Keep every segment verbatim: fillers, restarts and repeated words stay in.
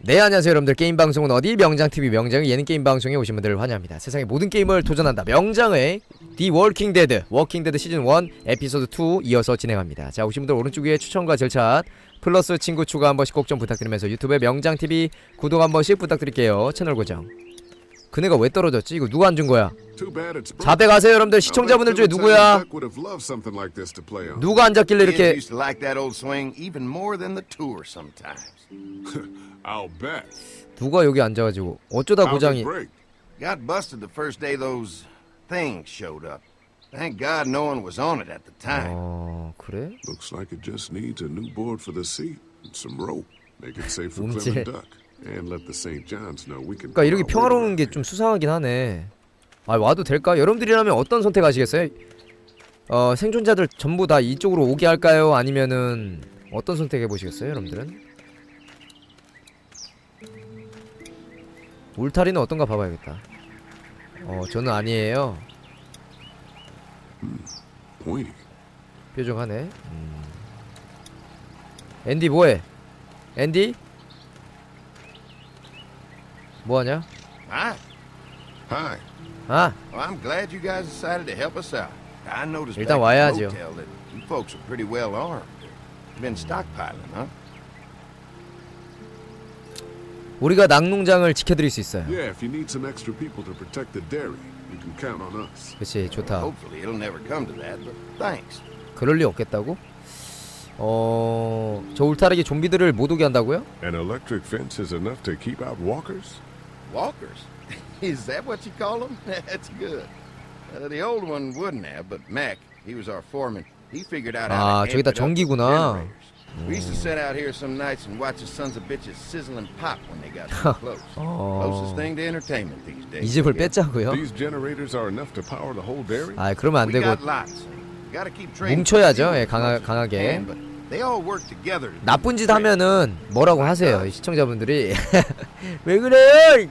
네, 안녕하세요 여러분들. 게임방송은 어디? 명장티비 명장의 예능 게임방송에 오신 분들을 환영합니다. 세상의 모든 게임을 도전한다 명장의 디 워킹데드 워킹데드 시즌 일 에피소드 이 이어서 진행합니다. 자, 오신 분들 오른쪽 위에 추천과 절차 플러스 친구 추가 한 번씩 꼭 좀 부탁드리면서 유튜브에 명장티비 구독 한 번씩 부탁드릴게요. 채널 고정. 그네가 왜 떨어졌지? 이거 누가 안 준 거야? 자대 가세요 여러분들. 시청자분들 중에 누구야? 누가 앉았길래 이렇게 누가 여기 앉아가지고 어쩌다 고장이 Got busted the first day those things showed up. Thank God no one was on it at the time. 어, 그래? Looks like it just needs a new board for the seat and some rope. Make it safe for Clement Duck and let the Saint John's know we can. 그러니까 이렇게 평화로운 게 좀 수상하긴 하네. 아, 와도 될까? 여러분들이라면 어떤 선택하시겠어요? 어, 생존자들 전부 다 이쪽으로 오게 할까요? 아니면은 어떤 선택해 보시겠어요, 여러분들은? 울타리는 어떤가 봐봐야겠다. 어, 저는 아니에요. 음, 뾰족하네. 음. 앤디 뭐해? 앤디? 뭐하냐? Hi. Hi. 아, Well, I'm glad you guys decided to help us out. I noticed 일단 back at 와야죠. the hotel that you folks are pretty well armed. Been stockpiling, huh? 우리가 낙농장을 지켜드릴 수 있어요. Yeah, if you need some extra people to protect the dairy, you can count on us. 그치, 좋다. Hopefully it'll never come to that, but thanks. 그럴 리 없겠다고? 어... 저 울타리기 좀비들을 못 오게 한다고요? An electric fence is enough to keep out walkers? Walkers? Is that what you call them? That's good. Uh, the old one wouldn't have, but Mac, he was our foreman. He figured out how 아, to 저기다 amp it up with 전기구나. generators. We used to sit out here some nights and watch the sons of bitches sizzle and pop when they got too close. Closest thing to entertainment these days. 이 집을 뺐자고요? These generators are enough to power the whole dairy? 아, 그러면 안 We 되고 got lots. Gotta keep trading. 뭉쳐야죠. 예, 강하, 강하게. But they all work together. 나쁜 짓 하면은 뭐라고 하세요, 이 시청자분들이. 왜 그래요?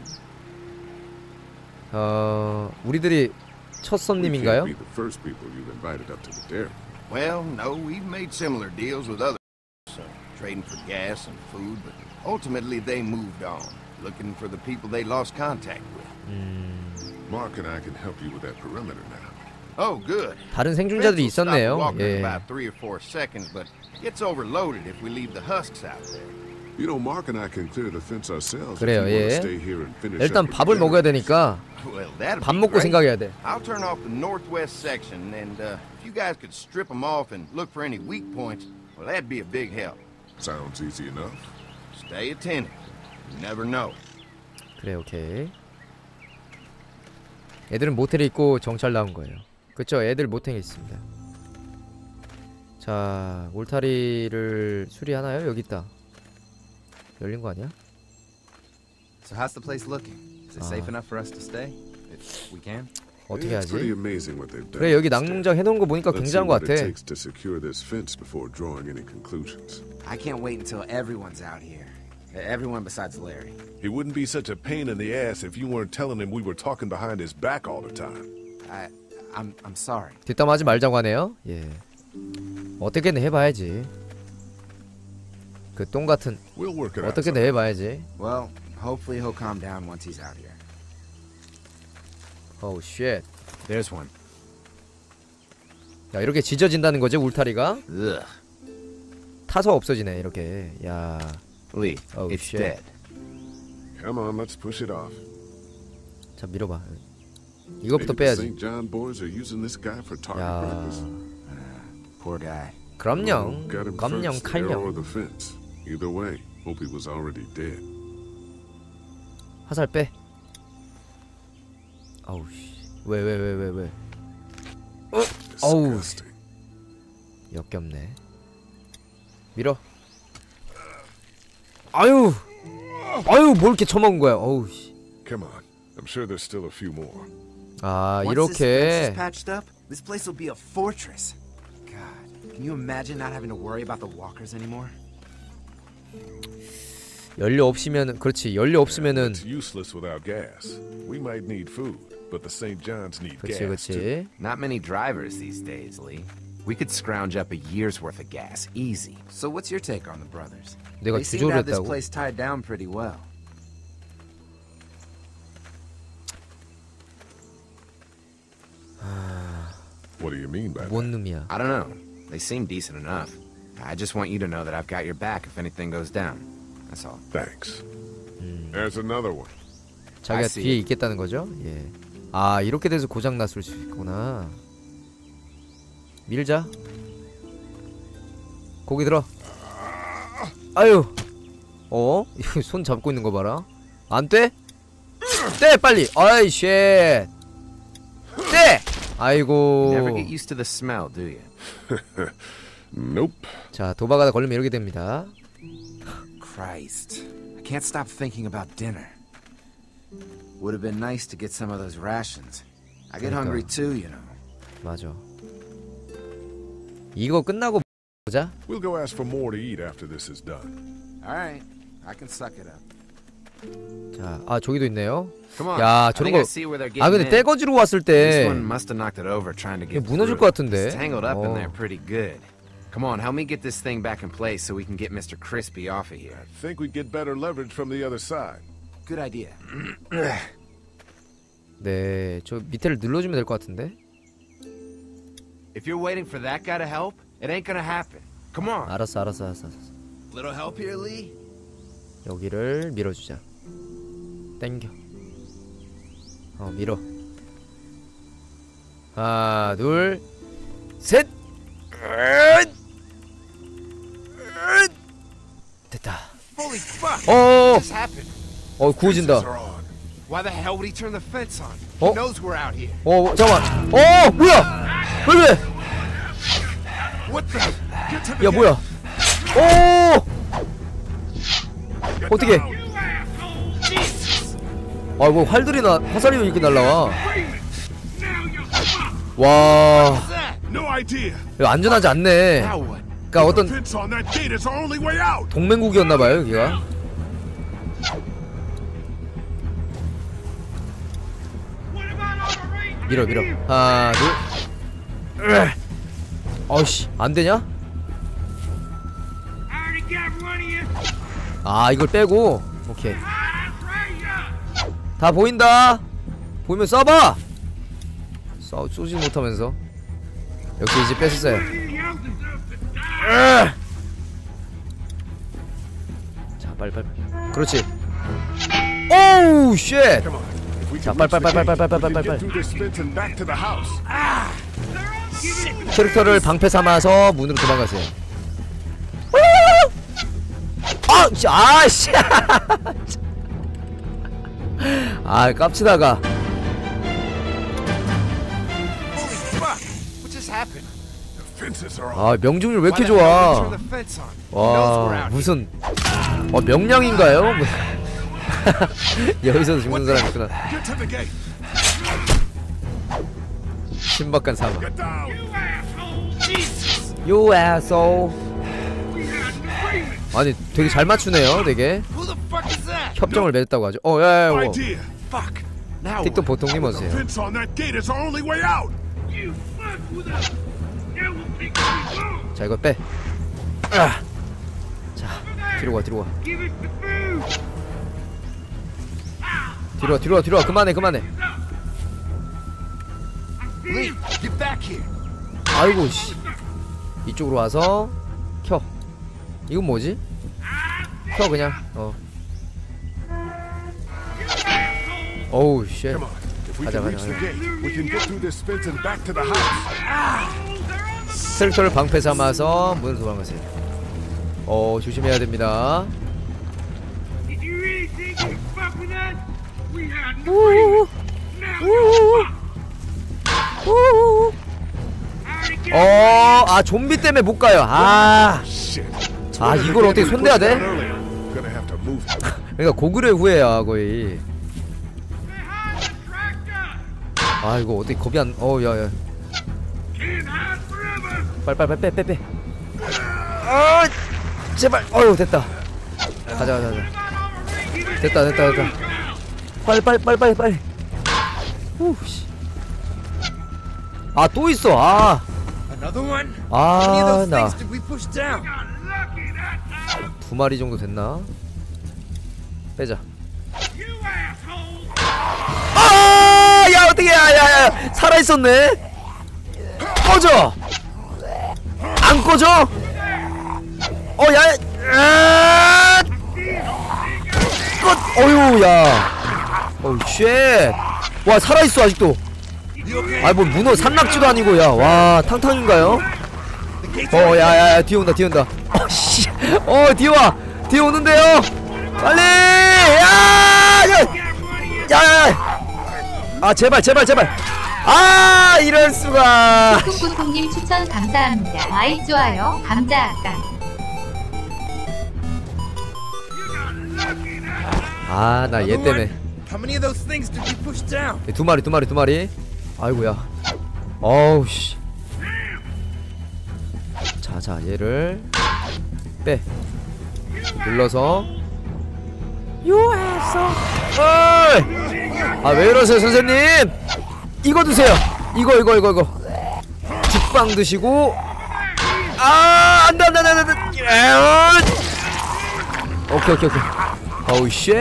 어... 우리들이 첫 손님인가요? We can't be the first people you've invited up to the dairy. Well, no, we've made similar deals with others, so trading for gas and food, but ultimately they moved on, looking for the people they lost contact with. 음... Mark and I can help you with that perimeter now. Oh, good. 다른 생존자들이 있었네요. 예. About three or four seconds, but gets overloaded if we leave the husks out there. You know, Mark and I can clear the fence ourselves. 그래요, if you want to 예. stay here and finish 일단 up with 밥을 the 먹어야 generators. 되니까 Well, that'd 밥 be 먹고 great. 생각해야 돼. I'll turn off the northwest section, and uh, if you guys could strip them off and look for any weak points, well, that'd be a big help. Sounds easy enough. Stay attentive. You never know. 그래, 오케이. 애들은 모텔에 있고 정찰 나온 거예요. 그쵸, 애들 모텔에 있습니다. 자, 울타리를 수리하나요? 여기 있다. 열린 거 아니야? So how's the place looking? Is it safe enough for us to stay? If we can? 어떻게 It's pretty 하지? amazing what they've done. 그래, 여기 with this 낙농장 해놓은 거 보니까 dairy. Let's see 굉장한 거 what it 같아. takes to secure this fence before drawing any conclusions. I can't wait until everyone's out here. Everyone besides Larry. He wouldn't be such a pain in the ass if you weren't telling him we were talking behind his back all the time. I, I'm, I'm sorry. 뒷담하지 말자고 하네요. 예. 어떻게든 해봐야지. 그 똥 같은 We'll work it out. 어떻게든 해봐야지. Well, hopefully he'll calm down once he's out here. 어우 쉣. There's one. 야, 이렇게 지져진다는 거지 울타리가? Ugh. 타서 없어지네 이렇게. 야. Lee, Oh, it's shit. dead. Come on, let's push it off. 자, 밀어봐. 이것부터 Maybe the 빼야지. Saint John boys are using this guy for target 야. practice. Poor guy. 그럼요. Got him 검령 first, the arrow or 칼령. the fence. Either way, hope he was already dead. 화살 빼. 아우 씨. 왜 왜 왜 왜 왜? 어? 어우. Disgusting. 역겹네. 밀어. 아유. 아유, 뭘 이렇게 처먹은 거야. 어우 씨. Come on, I'm sure there's still a few more. 아, Once this fence is 이렇게. patched up, this place will be a fortress. God, can you imagine not having to worry about the walkers anymore? 연료 없으면 그렇지. 연료 없으면은 It's useless without gas. We might need food, but the Saint John's need 그렇지, gas too. 그렇지. Not many drivers these days, Lee. We could scrounge up a year's worth of gas, easy. So what's your take on the brothers? 내가 They seem to 주조를 have this 했다고? place tied down pretty well. What do you mean by 뭔 that? 놈이야? I don't know. They seem decent enough. I just want you to know that I've got your back if anything goes down. That's all. Thanks. There's another one. 자기가 I see. 뒤에 있겠다는 거죠? 예. 아 이렇게 돼서 고장 났을 수 있구나. 밀자. 고기 들어. 아유. 어? 손 잡고 있는 거 봐라. 안 돼? 떼 빨리. 아이 쉣. 떼. 아이고. Never get used to the smell, do you? Nope. 자 도박하다 걸리면 이렇게 됩니다. Christ. I can't stop thinking about dinner. Would have been nice to get some of those rations. I get 그러니까. hungry too, you know. 맞아. 이거 끝나고 보자. We'll go ask for more to eat after this is done. All right. I can suck it up. 자, 아 저기도 있네요. Come on. 야 I 저런 think I 거. see where they're getting 아 근데 in. 떼거지로 왔을 This 때 one must have knocked it over trying to 이거 get 무너질 through. 것 같은데. It's tangled up in 어. there pretty good. Come on, help me get this thing back in place so we can get Mister Crispy off of here. I think we get better leverage from the other side. Good idea. 네, 저 밑에를 눌러주면 될 것 같은데. If you're waiting for that guy to help, it ain't gonna happen. Come on. 알았어, 알았어, 알았어, 알았어. Little help here, Lee? 여기를 밀어주자. 땡겨. 어, 밀어. 하나, 둘, 셋. 됐다. Holy fuck! 어, What just happened? 어 구워진다. They're on. Why the hell would he turn the fence on? Oh. He knows we're out here. 어, 잠깐만. 어, 뭐야? 왜 왜? What the? Get to the 야, gate. 뭐야? 오, Get 어떻게? down. 아, 뭐 활들이 나, 화살이 이렇게 날라와. 와, No idea. 이거 안전하지 않네. Now what? 그러니까 어떤 Fence on that gate is our only way out. 동맹국이었나봐요, 여기가. 밀어, 밀어. 하나, 둘. 으. 어이씨, 안 되냐? 아, 이걸 빼고. 오케이. 다 보인다. 보이면 쏴봐. 쏴 쏘지 못하면서. 역시 이제 뺐었어요. 으. 자, 빨리 빨리. 그렇지. 오우 쉣. Come on. If we 자, can 빨리, reach the 빨리, 빨리, gate, 빨리, 빨리, we can 빨리, get 빨리. through this fence and back to the house. 캐릭터를 방패 삼아서 문으로 도망가세요. 아, 씨, 아, 씨. 아, 깝치다가. Holy fuck! What just happened? The fences are on. 아, 명중률 왜 Why 이렇게 the hell would he 좋아? turn the fence on? He knows we're 와, out here. 무슨 어 명량인가요? 뭐. 여기서도 죽는 사람 있구나. Get to the gate. 신박한 사망. Get down. You asshole. 아니, 되게 잘 맞추네요, 되게. Who the fuck is that? 협정을 맺었다고 하죠. 어, 야, 야, 야. Idea. Fuck! Now 틱톡 what? 보통님 The 오세요. fence on that gate is our only way out. 자, 이거 빼. 아. 자, 뒤로 가, 뒤로 가. 뒤로 와, 뒤로 와, 뒤로 와. 그만해, 그만해. Lee, get back here! 아이고 씨. 이쪽으로 와서 켜. 이건 뭐지? 켜 그냥. 어. 어우 쉣. Come on. If we 가자, can 가자, reach the 가자. gate, we can get through this fence and back to the house. 캐릭터를 방패 삼아서 문을 도망가세요. 어, 조심해야 됩니다. 우우. 우우. 우우. 어, 아 좀비 때문에 못 가요. 아, Shit. 아 이걸 어떻게 손대야 돼? Gonna have to move. 그러니까 고글의 후예야 거의. 아 이거 어떻게 겁이 안. 어, 야야. 빨빨빨 빼 빼 빼. 아, 제발. 어휴 됐다. 가자 가자 가자. 됐다 됐다 됐다. 빨리 빨리 빨리 빨리 빨리. 후 씨. 아 또 있어. 아. 아, 나 두 마리 정도 됐나? 빼자. 아, 야 어떻게, 야야야 살아 있었네. 꺼져. 안 꺼져? 어, 야, 아, 꺼. 어유, 야. 어우, 쉣. 와, 살아 있어 아직도. 아, 뭐 문어 산낙지도 아니고, 야, 와, 탕탕인가요? 어, 야, 야, 야, 뒤에 온다, 뒤에 온다. 어, 씨, 어, 뒤에 와, 뒤에 오는데요. 빨리, 야, 야, 야, 야. 아, 제발, 제발, 제발. 아, 이럴 수가. 콩콩콩님 추천 감사합니다. 아이 좋아요. 감자 아까. 아, 나 얘 때문에. 두 마리, 두 마리, 두 마리. 아이고야. 어우 씨. 자, 자, 얘를 빼. 눌러서. 요했어. 어이! 아, 왜 이러세요, 선생님? 이거 드세요. 이거, 이거, 이거, 이거. 죽빵 드시고. 아, 안돼, 안돼, 안돼, 안돼. 오케이, 오케이, 오케이. 어우 쉣.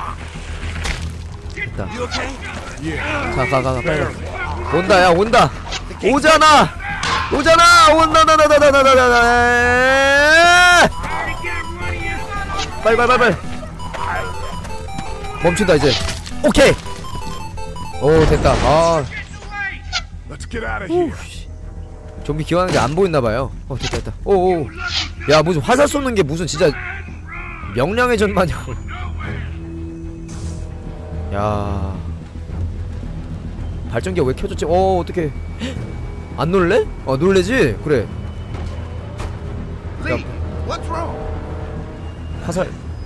됐다. 자, 가, 가, 가, 빨리. 온다, 야, 온다. 오잖아. 오잖아. 온다, 나, 나, 나, 나, 나, 나, 나. 빨리, 빨리, 빨리, 빨리. 멈춘다 이제. 오케이. 오, 됐다. 아. Let's get out of here. 좀비 기어하는 게 안 보였나봐요. 어, 됐다, 됐다. 오오. 야, 무슨 화살 쏘는 게 무슨 진짜 명량의 전 마냥. 야. 발전기가 왜 켜졌지? 어, 어떡해. 안 놀래? 어, 놀래지? 그래. Lee, what's wrong? 화살.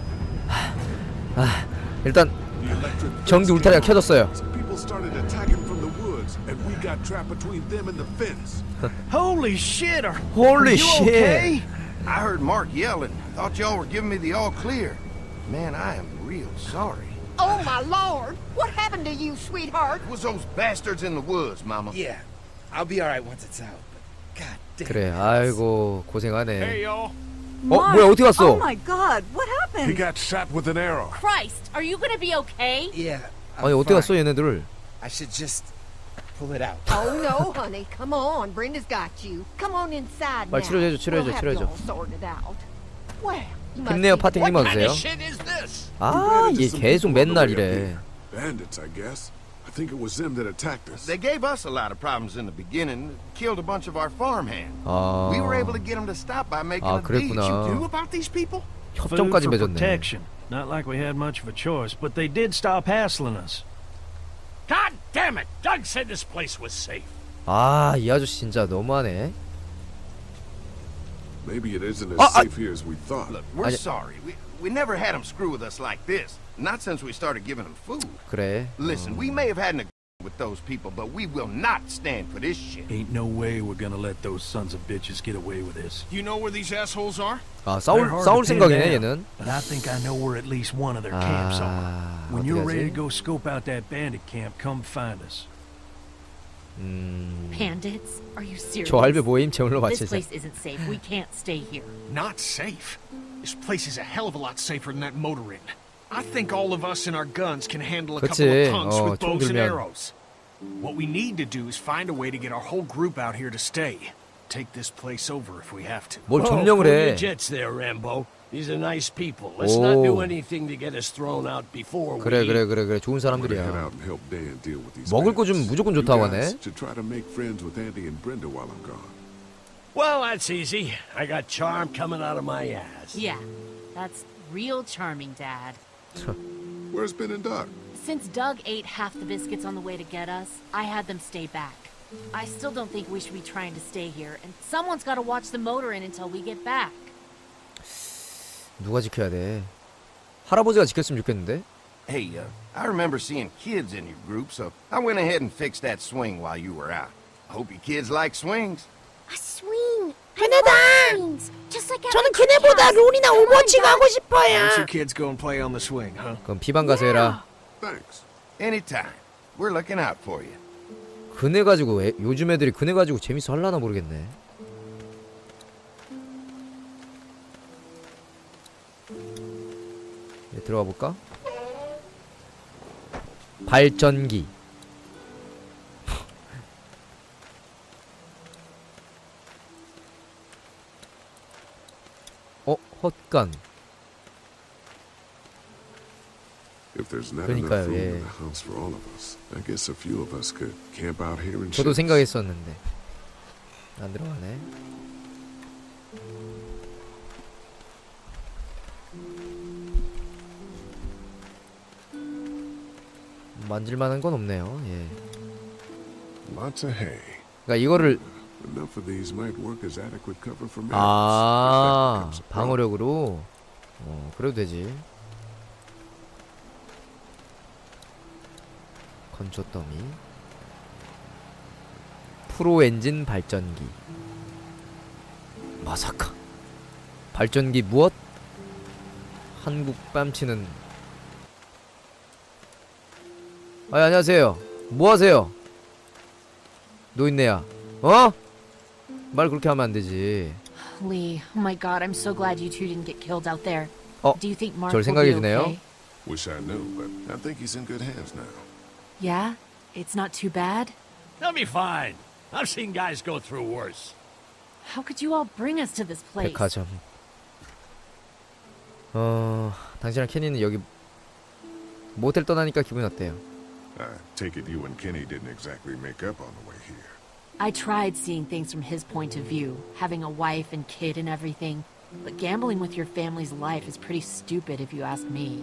아, 일단 전기 울타리가 켜졌어요. People started attacking from the woods, and we got trapped between them and the fence. Holy shit! Are, Holy are you shit. okay? I heard Mark yelling. Thought y'all were giving me the all clear. Man, I am real sorry. Oh my lord! What happened to you, sweetheart? It was those bastards in the woods, Mama. Yeah, I'll be alright once it's out. But God damn. 그래, 아이고 고생하네. Hey, y'all. 어, 뭐야, 어떻게 왔어? Oh my god, what He happened? got shot with an arrow. Christ, are you gonna be okay? Yeah. 아니, I'm 어떻게 fine. 왔어 얘네들을? I should just pull it out. Oh no, honey, come on. Brenda's got you. Come on inside 빨리 now. 치료해줘, 치료해줘, we'll have 치료해줘. you all sorted out. Well, you must 힘내요, be- 파팅님 와주세요. 아, 얘 계속 맨날 이래. Bandits, I guess. I think it was them that attacked us. They gave us a lot of problems in the beginning. Killed a bunch of our farmhands. 아, We were able to get them to stop by making 아, a deal. 그랬구나. about these people? 협정까지 Food for 맺었네. protection. Not like we had much of a choice, but they did stop hassling us. God damn it! Doug said this place was safe. 아, 이 아저씨 진짜 너무하네. Maybe it isn't as Ah, ah. safe here as we thought. Look, we're I- sorry. We we never had them screw with us like this. Not since we started giving them food. 그래. Listen, we may have had an agreement with those people, but we will not stand for this shit. Ain't no way we're gonna let those sons of bitches get away with this. You know where these assholes are? 아, They're 싸울 hard 싸울 to pin 생각이네 down, 얘는. But I think I know where at least one of their camps are. 아, When you're ready to 어떡하지? go scope out that bandit camp, come find us. 음, Bandits? Are you serious? 저 할배 모임 제물로 This 마치자. place isn't safe. We can't stay here. Not safe. This place is a hell of a lot safer than that motor inn. I think all of us and our guns can handle a couple 그치. of punks 어, with 총 bows and 들면. arrows. What we need to do is find a way to get our whole group out here to stay. Take this place over if we have to. 뭘 점령을 해? jets there, Rambo. These are nice people. Let's not do 오. anything to get us thrown out before 그래, we... 그래, 그래, 그래. 좋은 I'm gonna head 사람들이야. out and help Dan deal with these 먹을 거 좀 bandits. 무조건 You 좋다고 guys 하네. should try to make friends with Andy and Brenda while I'm gone. Well, that's easy. I got charm coming out of my ass. Yeah, that's real charming, Dad. Where's Ben and Doc? Since Doug ate half the biscuits on the way to get us, I had them stay back. I still don't think we should be trying to stay here, and someone's got to watch the motor inn until we get back. 누가 지켜야 돼? 할아버지가 지켰으면 좋겠는데. Hey, uh, I remember seeing kids in your group, so I went ahead and fixed that swing while you were out. I hope you kids like swings. A swing. 그네다. Just like 저는 그네보다 론이나 오버워치 가고 Why don't 싶어요. you kids go and play on the swing, huh? 그럼 비방 가서 해라. Thanks. Anytime. We're looking out for you. 그네 가지고 애, 요즘 애들이 그네 가지고 재밌어 할라나 모르겠네. 들어가 볼까? 발전기. 어? 헛간. If there's not 그러니까요, enough room 예. in the house for all of us, I guess a few of us could camp out here and 저도 chill. 생각했었는데 안 들어가네. 만질만한 건 없네요. 예. Lots of hay. 그러니까 이거를 Enough of these might work as adequate cover for males. 아 If that becomes a problem. 방어력으로 어 그래도 되지. 건조 더미. 프로 엔진 발전기. 마사카. 발전기 무엇? 한국 뺨치는. 아 안녕하세요. 뭐 하세요? 노인네야. 어? 말 그렇게 하면 안 되지. Lee, oh my god, I'm so glad you two didn't get killed out there. 어, Do you think Mark 절 will 생각해 be 주네요. okay? Wish I knew, but I think he's in good hands now. Yeah? It's not too bad? They'll be fine. I've seen guys go through worse. How could you all bring us to this place? 백화점. 어, 당신이랑 케니는 여기 모텔 떠나니까 기분이 어때요? I take it you and Kenny didn't exactly make up on the way here. I tried seeing things from his point of view, having a wife and kid and everything, but gambling with your family's life is pretty stupid if you ask me.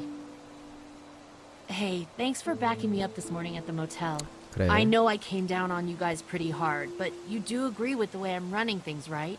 Hey, thanks for backing me up this morning at the motel. 그래. I know I came down on you guys pretty hard, but you do agree with the way I'm running things, right?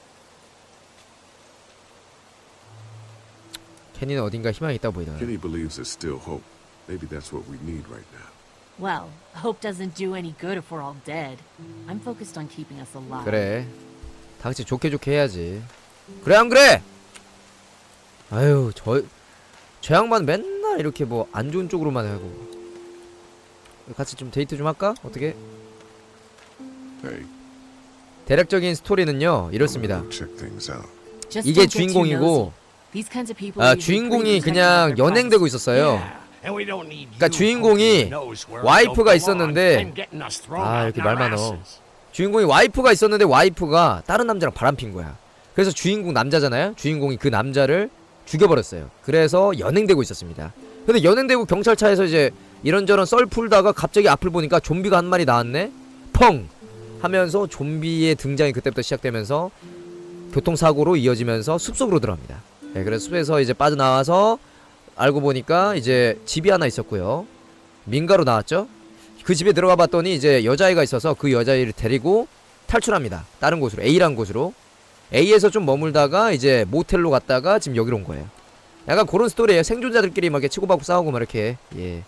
케니는 어딘가 희망이 있다 보이더라. Kenny believes there's still hope. Maybe that's what we need right now. Well, hope doesn't do any good if we're all dead. I'm focused on keeping us alive. 그래. 다 같이 좋게 좋게 해야지. 그래 안 그래? 아유 저 저 양반 맨날 이렇게 뭐 안 좋은 쪽으로만 하고. 같이 좀 데이트 좀 할까? 어떻게? Hey, 대략적인 스토리는요 이렇습니다. go check things out. Just 이게 don't get too 주인공이고 nosy. These kinds of people 아 are usually 주인공이 pretty protective of 그냥 their 연행되고 privacy. 있었어요. Yeah, and we don't need 그러니까 you 주인공이 poking your nose where we 와이프가 don't belong 있었는데 and getting us thrown 아 out 이렇게 our 말 많어. asses. 주인공이 와이프가 있었는데 와이프가 다른 남자랑 바람핀 거야. 그래서 주인공 남자잖아요. 주인공이 그 남자를 죽여버렸어요. 그래서 연행되고 있었습니다. 근데 연행되고 경찰차에서 이제 이런저런 썰 풀다가 갑자기 앞을 보니까 좀비가 한 마리 나왔네? 펑! 하면서 좀비의 등장이 그때부터 시작되면서 교통사고로 이어지면서 숲속으로 들어갑니다. 네, 그래서 숲에서 이제 빠져나와서 알고 보니까 이제 집이 하나 있었고요. 민가로 나왔죠? 그 집에 들어가 봤더니 이제 여자아이가 있어서 그 여자아이를 데리고 탈출합니다. 다른 곳으로, A라는 곳으로. A에서 좀 머물다가 이제 모텔로 갔다가 지금 여기로 온 거예요. 약간 그런 스토리예요. 생존자들끼리 막 이렇게 치고받고 싸우고 막 이렇게. 예.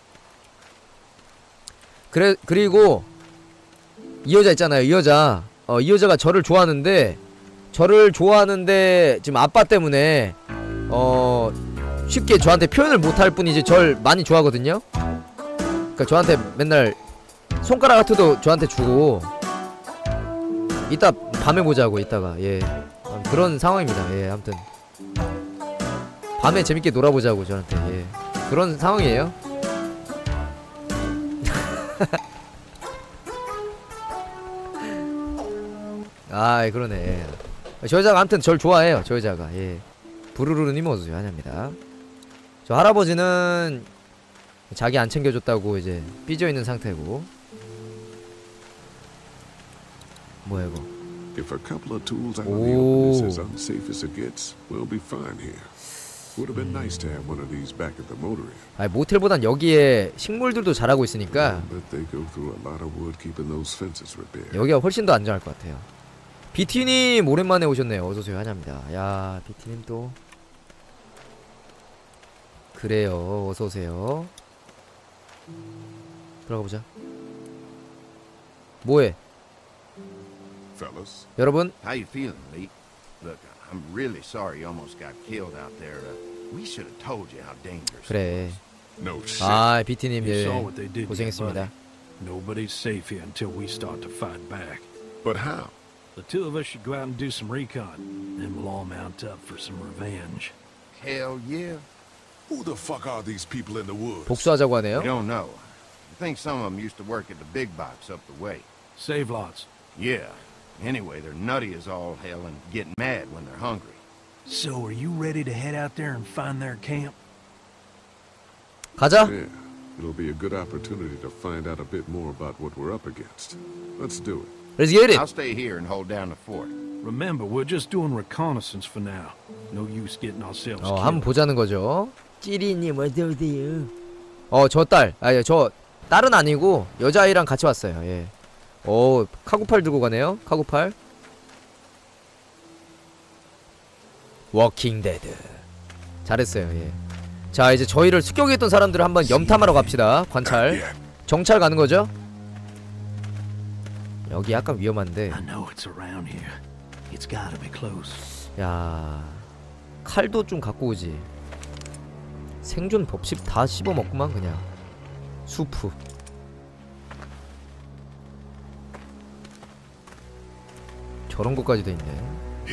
그래 그리고 이 여자 있잖아요. 이 여자. 어, 이 여자가 저를 좋아하는데 저를 좋아하는데 지금 아빠 때문에 어 쉽게 저한테 표현을 못할 뿐이지 절 많이 좋아하거든요. 그러니까 저한테 맨날 손가락 하트도 저한테 주고 이따 밤에 보자고 이따가 예 어, 그런 상황입니다. 예 아무튼 밤에 재밌게 놀아보자고 저한테 예 그런 상황이에요. 아 그러네. 저 여자가 아무튼 절 좋아해요. 저 여자가 예 부르르님 어서오세요 환영합니다. 저 할아버지는 자기 안 챙겨줬다고 이제 삐져있는 상태고. 뭐야 이거. If a couple of tools out in the open is as unsafe as it gets, we'll be fine here. Would have been nice to have one of these back at the motor inn. 아니 모텔보단 여기에 식물들도 자라고 있으니까 But they go through a lot of wood keeping those fences repaired. 여기가 훨씬 더 안전할 것 같아요. 비티님 오랜만에 오셨네요. 어서오세요 환영합니다. 야 비티님 또 그래요. 어서오세요. 들어가보자. 뭐해? Fellas, 여러분. How you feeling, Lee? Look, I'm really sorry you almost got killed out there. Uh, we should have told you how dangerous. 그래. No shit. 아 비티님 You 예 saw what they did to your 고생했습니다. buddy. Nobody's safe here until we start to fight back. But how? The two of us should go out and do some recon, then we'll all mount up for some revenge. Hell yeah. Who the fuck are these people in the woods? 복수하자고 We 하네요. don't know. I think some of them used to work at the big box up the way. Save lots. Yeah. Anyway, they're nutty as all hell and get mad when they're hungry. So are you ready to head out there and find their camp? 가자. Yeah, it'll be a good opportunity to find out a bit more about what we're up against. Let's do it. Let's get it. I'll stay here and hold down the fort. Remember, we're just doing reconnaissance for now. No use getting ourselves 어, killed. 한번 보자는 거죠. 찌리님 어서 오세요. 어, 저 딸. 아니, 저 딸은 아니고 여자아이랑 같이 왔어요. 예. 오, 카구팔 들고 가네요. 카구팔. 워킹 데드. 잘했어요. 예. 자, 이제 저희를 습격했던 사람들을 한번 염탐하러 갑시다. 관찰. 정찰 가는 거죠? 여기 약간 위험한데. I know it's around here. It's gotta be close. 야, 칼도 좀 갖고 오지. 생존 법식 다 씹어 먹구만 그냥. 수프. 저런 것까지 돼 있네.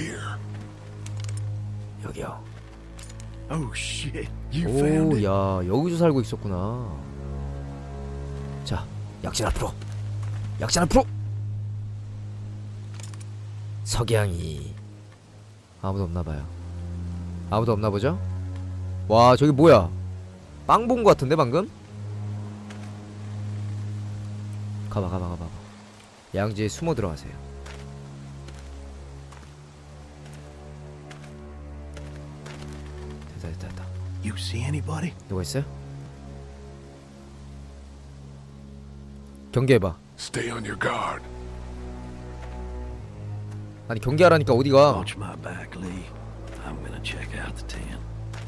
여기요. Oh shit, you found 오, it. 야, 여기서 살고 있었구나. 자, 약진 앞으로. 약진 앞으로. 석양이. 아무도 없나봐요. 아무도 없나보죠? 와, 저기 뭐야? 빵 본 거 같은데 방금? 가봐 가봐 가봐. 양지에 숨어 들어가세요. 됐다 됐다 됐다. You see anybody? 누가 있어요? 경계해봐. Stay on your guard. 아니 경계하라니까 어디가? Watch my back, Lee. I'm gonna check out the tent.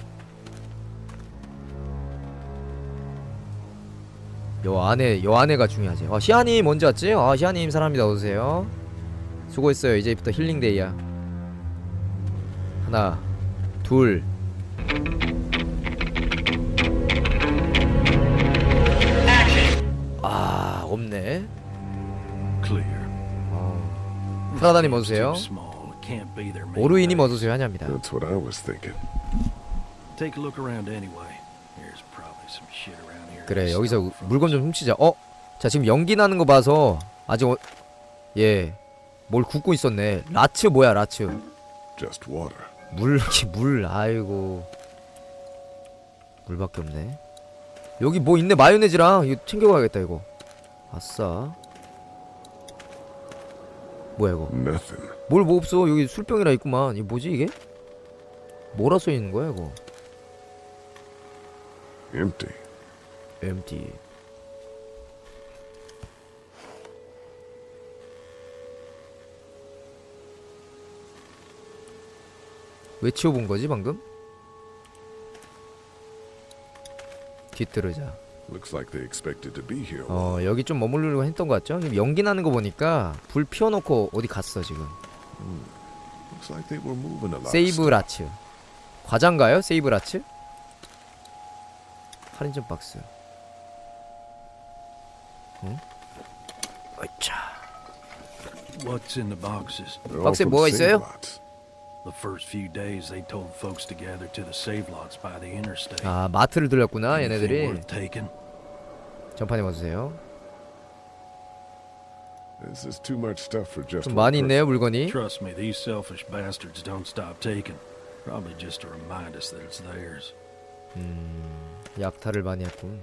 여 안에 여 안에가 중요하지. 아, 시아님 언제 왔지? 아, 시아님 사람입니다. 어서오세요. 수고했어요. 이제부터 힐링데이야. 하나, 둘. 아, 없네. Clear. 어. 프라다님 어서오세요. Too small. It can't be their main 오르이님 base. 어서오세요. 환영합니다. That's what I was thinking. Take a look around anyway. There's probably some shit around here. 그래, to 여기서 steal from 물건 us. 좀 훔치자. 어? 자, 지금 연기 나는 거 봐서 아직 어... 예. 뭘 굽고 있었네. 라츠 뭐야, 라츠. Just water. 물, 물, 아이고. 물밖에 없네. 여기 뭐 있네, 마요네즈랑. 이거 챙겨가야겠다, 이거. 아싸. 뭐야, 이거. Nothing. 뭘 뭐 없어. 여기 술병이라 있구만. 이게 뭐지, 이게? 뭐라 써있는 거야, 이거. Empty. empty. 왜 치워본 거지 방금? 뒤뜰으자. Looks like they expected to be here. 어, 여기 좀 머무르려고 했던 거 같죠? 지금 연기 나는 거 보니까 불 피워놓고 어디 갔어 지금. Looks like they were moving a lot. 세이브 라츠. 과자인가요? 세이브 라츠? 할인점 박스. 응? 어이차. What's in the boxes? They're all 박스에 from 뭐가 save 있어요? lots. The first few days they told folks to gather to the save lots by the interstate. 아, 마트를 들렸구나 Anything 얘네들이. worth taking? 전판에 와주세요. This is too much stuff for just 좀 one 많이 있네요 물건이. Trust me, these selfish bastards don't stop taking. Probably just to remind us that it's theirs. 음, 약탈을 많이 했군.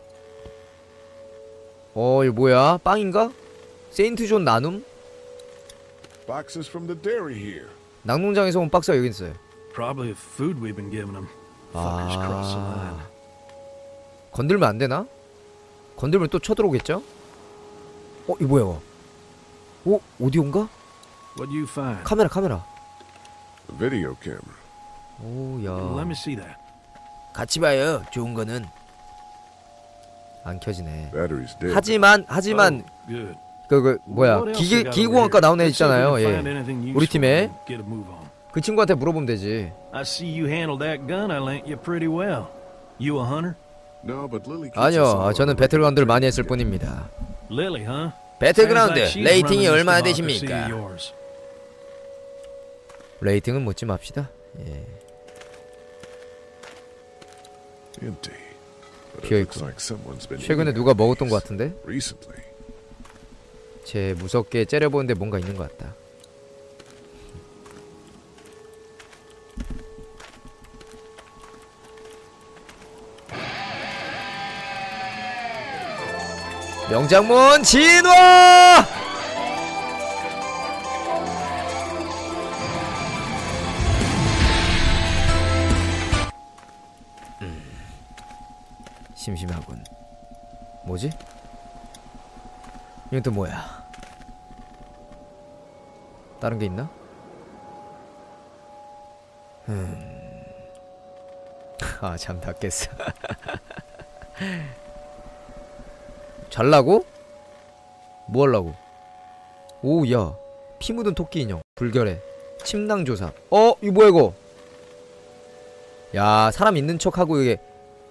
어, 이거 뭐야? 빵인가? 세인트존 나눔? Boxes from the dairy here. 낙농장에서 온 박스가 여기 있어요. Probably the food we've been giving them. Fuckers cross the line. 아, 건들면 안 되나? 건들면 또 쳐들어오겠죠? 어, 이거 뭐야? 이거? 오, 오디오인가? What you find? 카메라, 카메라. A video camera. 오, Let 야. me see that. 같이 봐요. 좋은 거는 안 켜지네. Battery's dead. 하지만, 하지만 Oh, good. 그, 그 뭐야? What else 기계 you got 기계공학과 over here? 나온 애 Let's see if we 있잖아요. can 예. find anything 우리 useful 팀에 and get a move on. 그 친구한테 물어보면 되지. I see you handled that gun I lent you pretty well. You a hunter? No, but Lily keeps us 아니요, all 저는 on the 배틀그라운드를 right 많이 했을 track. 뿐입니다. Lily, huh? 배틀그라운드 Sounds like she's 레이팅이 running this 얼마나 democracy 되십니까? of yours. 레이팅은 묻지 맙시다. 예. Empty. But it 비어 looks 있고. like someone's been 최근에 eating 누가 at 먹었던 these 것 같은데? recently. 쟤 무섭게 째려보는데 뭔가 있는 것 같다. 명장문 진화! 음. 심심하군. 뭐지? 이건 또 뭐야? 다른 게 있나? 음. 아, 잠닿겠어. 잘라고? 뭐 하려고? 오, 야. 피 묻은 토끼 인형. 불결해. 침낭 조사. 어? 이거 뭐야, 이거? 야, 사람 있는 척하고 이게.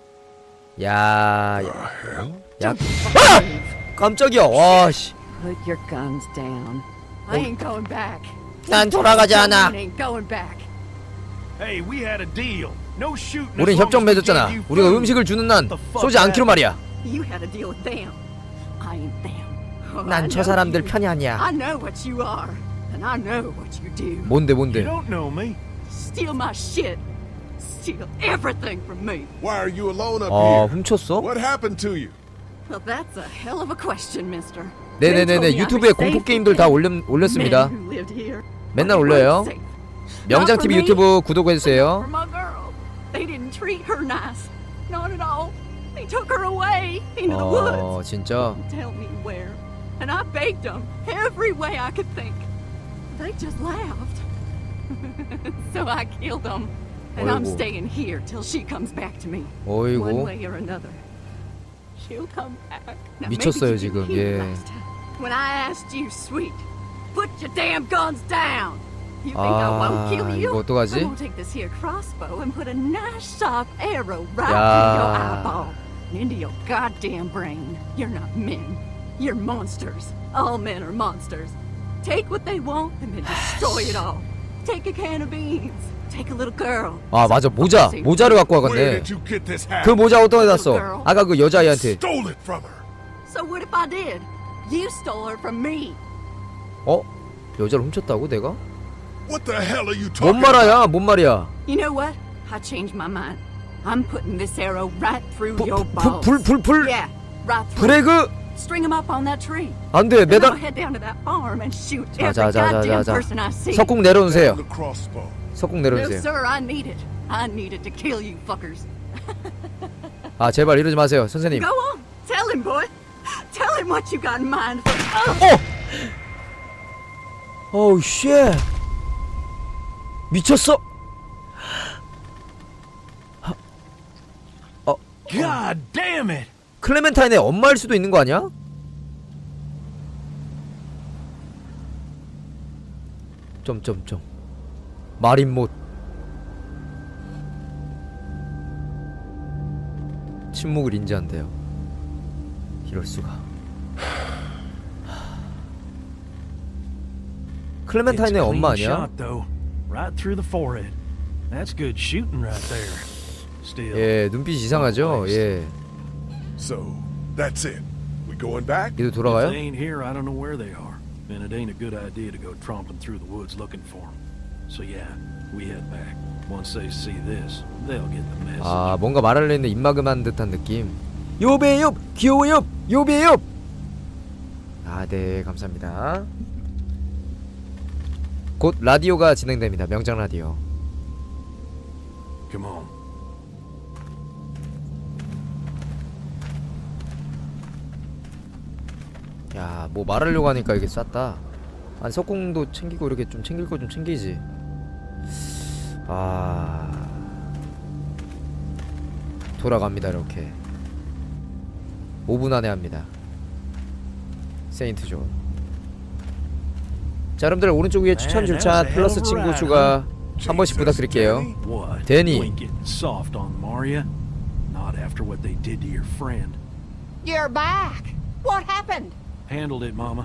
야, 야. 야. 아! 깜짝이야. 와, 씨. Put your guns down. I ain't going back. 난 돌아가지 않아. I ain't going back. Hey, we had a deal. No shooting. 우린 협정 맺었잖아. 우리가 음식을 주는 난 쏘지 않기로 말이야. You had a deal with them. I ain't them. Oh, I 난 저 know 사람들 you. 편이 아니야. I know what you are, and I know what you do. 뭔데 뭔데? You don't know me. Steal my shit. Steal everything from me. Why are you alone up 아, here? 훔쳤어? What happened to you? Well, that's a hell of a question, mister. 네네네네, 유튜브에 공포 게임들 다 올렸, 올렸습니다. 맨날 올려요. 명장티비 유튜브 구독해주세요. For my girl. They didn't treat her nice. Not at all. They took her away into the woods. 어, 진짜. Tell me where. And I begged them every way I could think. They just laughed. So I killed them. And I'm 어이구. staying here till she comes back to me. 어이구. One way or another. She'll come back. Now, 미쳤어요, maybe you 지금. didn't hear 예. last time. When I asked you, sweet, put your damn guns down. You think 아, I won't kill you? 이거 어떡하지? I'm gonna take this here crossbow and put a nice sharp arrow right 야. through your eyeball and into your goddamn brain. You're not men. You're monsters. All men are monsters. Take what they want and then destroy it all. Take a can of beans. Take a little girl. 아, 맞아. 모자. 모자를 갖고 Where 와갔네. did you get this hat? 그 모자 어디다 놨어? 아까 그 여자아이한테. Stole it from her. So what if I did? You stole her from me. 어? 여자를 훔쳤다고 내가? What the hell are you talking 뭔 말이야? 뭔 말이야? You know what? I changed my mind. I'm putting this arrow right through 부, your 부, balls. 불, 불, 불. Yeah, right through. 브레이크. String him up on that tree. 안 돼. Then I'll 매달. head down to that farm and shoot 자, every 자, 자, 자, goddamn 자, 자. person I see. 석궁 내려놓으세요. The crossbow. 석궁 No, 내려놓으세요. sir, I need it. I need it to kill you fuckers. 아, 제발 이러지 마세요, 선생님. Go on, tell him, boy. Tell him what you got in mind for. Oh! 어! 어우, 쉣. 미쳤어. 어, God damn it! 클레멘타인의 엄마일 수도 있는 거 아니야? 점점점. 마린 못. 침묵을 인지한대요. 이럴 수가. 클레멘타인의 It's a 엄마 clean 아니야? shot, though. Right through the forehead. That's good shooting right there. Still. 예, 눈빛이 이상하죠? 예. So, that's it. We going back? 얘도 If 돌아가요? they ain't here, I don't know where they are. And it ain't a good idea to go tromping through the woods looking for them. So yeah, we head back. Once they see this, they'll get the message. 아, 뭔가 말하려 했는데 입막음한 듯한 느낌. 요배요! 귀여워요! 요배요! 아, 네, 감사합니다. 곧 라디오가 진행됩니다. 명장 라디오. Come on. 야, 뭐 말하려고 하니까 이게 쌌다. 아니, 석궁도 챙기고 이렇게 좀 챙길 거 좀 챙기지. 아, 돌아갑니다. 이렇게 오 분 안에 합니다. 세인트 존. 자, 여러분들 오른쪽 위에 추천 줄차 플러스 친구 추가 한 번씩 부탁드릴게요. What? 데니. You ain't getting soft on Maria. Not after what they did to your friend. You're back. What happened? Handled it, Mama.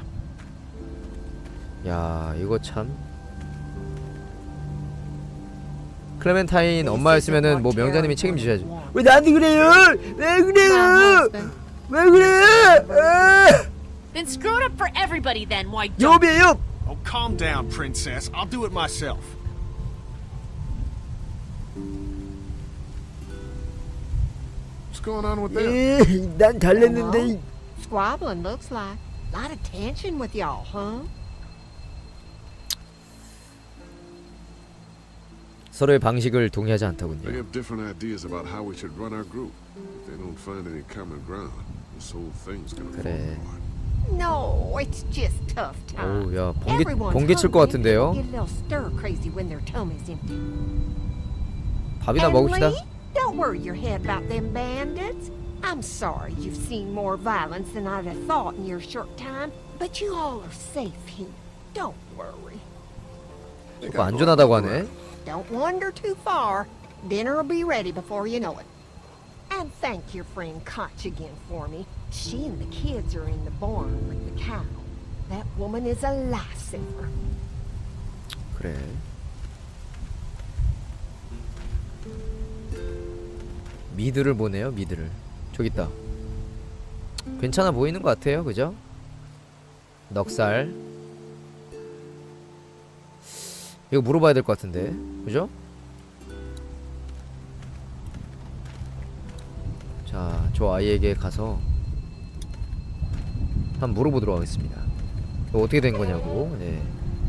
야, 이거 참. 클레멘타인 엄마였으면은 뭐 명자님이 책임지셔야죠. 왜 나한테 그래요? 왜 그래요? 왜 그래? Then screw it up for everybody then. Why don't? 여배요. Oh, calm down, princess. I'll do it myself. What's going on with them? 난 달랬는데. Squabbling looks like. Lot of tension with y'all, huh? 서로의 방식을 동의하지 않더군요. They have different ideas about how we should run our group. If they don't find any common ground, this whole thing's gonna fall 그래. apart. No, it's just tough times. 오, 야, 번개 Everyone's 번개 칠 것 hungry. 같은데요. Get a little stir crazy when their tummy's empty. 밥이나 And 먹읍시다. Lee, don't worry your head about them bandits. I'm sorry you've seen more violence than I'd have thought in your short time, but you all are safe here. Don't worry. 조금 안전하다고 하네. Don't wander too far. Dinner'll be ready before you know it. And thank your friend Koch again for me. She and the kids are in the barn with the cow. That woman is a lifesaver. 그래. 미드를 보네요. 미드를. 저기 있다. 괜찮아 보이는 것 같아요. 그죠? 넉살. 이거 물어봐야 될 것 같은데. 그죠? 자, 저 아이에게 가서 한번 물어보도록 하겠습니다. 이거 어떻게 된 거냐고. 네.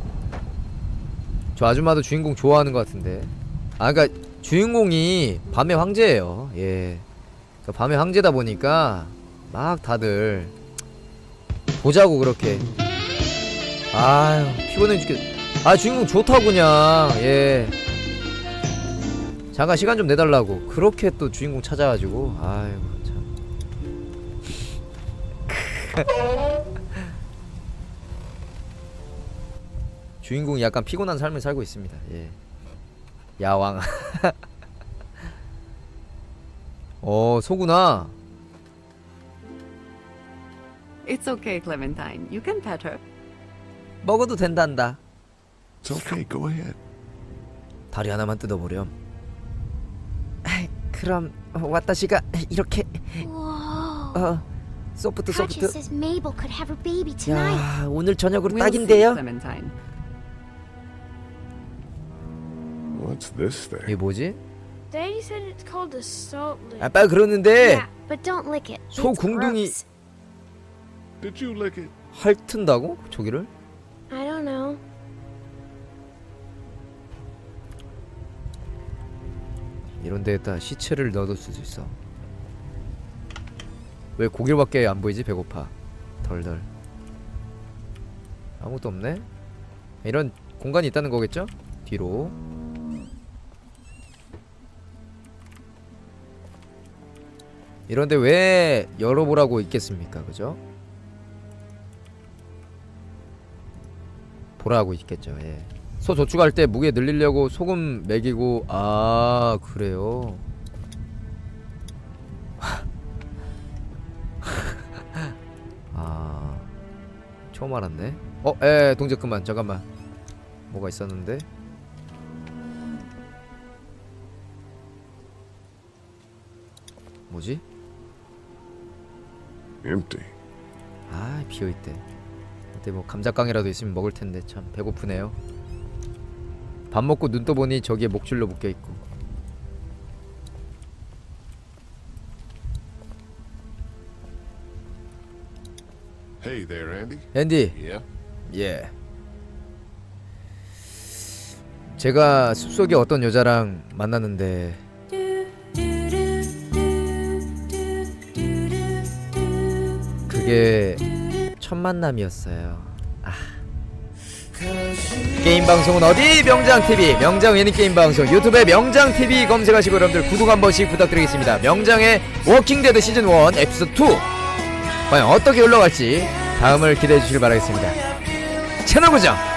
저 아줌마도 주인공 좋아하는 것 같은데. 아, 그니까 주인공이 밤의 황제예요. 예. 그러니까 밤의 황제다 보니까 막 다들 보자고 그렇게. 아유, 피곤해 죽겠. 아, 주인공 좋다고 그냥. 예. 잠깐 시간 좀 내달라고. 그렇게 또 주인공 찾아가지고. 아유, 참. 주인공이 약간 피곤한 삶을 살고 있습니다. 예. 야왕. 어, 소구나. It's okay, Clementine. You can pet her. 먹어도 된단다. It's okay, go ahead. 다리 하나만 뜯어보렴. 그럼 와타시가 이렇게. 어, 소프트 소프트. 야, 오늘 저녁으로 딱인데요. What's this thing? 이게 뭐지? Daddy said it's called a salt lick. 아빠 그러는데 Yeah, but don't lick it. 소 It's 궁둥이 gross. Did you lick it? 핥은다고? 저기를? I don't know. 이런 데에다 시체를 넣어둘 수도 있어. 왜 고기밖에 안 보이지? 배고파. 덜덜. 아무것도 없네? 이런 공간이 있다는 거겠죠? 뒤로. 이런데 왜 열어보라고 있겠습니까? 그죠? 보라고 있겠죠. 예. 소 도축할 때 무게 늘리려고 소금 먹이고. 아, 그래요. 아, 처음 알았네. 어, 에, 동작 그만. 잠깐만. 뭐가 있었는데? 뭐지? Empty. 아, 비어있대. 근데 뭐 감자깡이라도 있으면 먹을 텐데 참 배고프네요. 밥 먹고 눈 떠보니 저기에 목줄로 묶여있고. Hey there, Andy. 앤디. Yeah. 예. 제가 숲속에 어떤 여자랑 만났는데 그게 첫 만남이었어요. 아. 게임 방송은 어디? 명장티비. 명장 예능 게임 방송 유튜브에 명장티비 검색하시고 여러분들 구독 한 번씩 부탁드리겠습니다. 명장의 워킹데드 시즌 일 에피소드 투 과연 어떻게 흘러갈지 다음을 기대해 주시길 바라겠습니다. 채널 고정